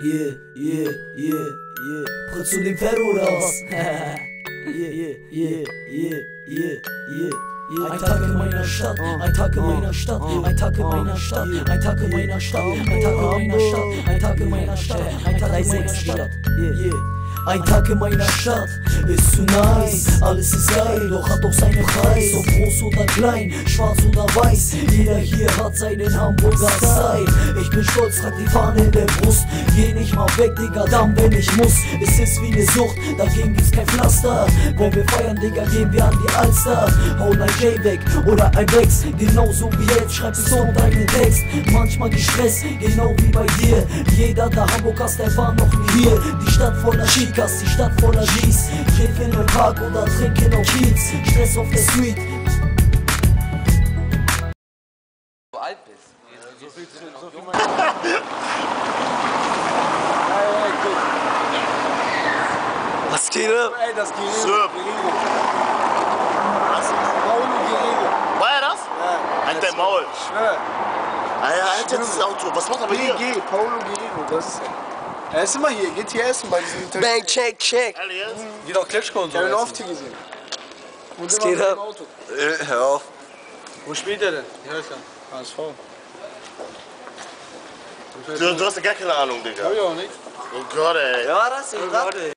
Pritz zu dem Ferro oder was? Ein Tag in meiner Stadt, ein Tag in meiner Stadt, ein Tag in meiner Stadt, ein Tag in meiner Stadt, ein Tag in meiner Stadt, ein Tag in meiner Stadt, ein Tag in meiner Stadt. Ein Tag in meiner Stadt ist zu nice, alles ist geil, doch hat auch seinen Preis. Ob groß oder klein, schwarz oder weiß, jeder hier hat seinen Hamburger Style. Ich bin stolz, trag die Fahne in der Brust, geh nicht mal weg, Digga, dann wenn ich muss. Es ist wie ne Sucht, dagegen gibt's kein Pflaster. Wenn wir feiern, Digga, gehen wir an die Alster. Hau ein J weg oder ein Rex, genauso wie jetzt, schreib es um deinen Text. Manchmal gestresst, genau wie bei dir. Jeder, der Hamburg hasst, der war noch nie hier. Die Stadt voller Chicas, die Stadt voller G's. Trinken im Park oder trinken auf Kiez. Stress auf der Street. Du alt bist. So viel Was geht ab? Ey, das Guerrero. Was? Paulo Guerrero. War er das? Ja. Halt dein Maul. Ich schwör. Er hat jetzt das Auto. Was macht er bei dir? PG, Paulo Guerrero, das ist er. Er ist immer hier, geht hier essen bei diesem Tisch. Bang, check, check. Ehrlich jetzt? Geht auch Klitschko und Ich so. habe ihn oft hier gesehen. Und Was immer geht mit dem ab? Auto. Hör auf. Wo spielt er denn? Ich weiß ja. HSV. Du hast ja gar keine Ahnung, Digga. Hab ich auch nicht. Oh Gott, ey. Ja, das ist gerade.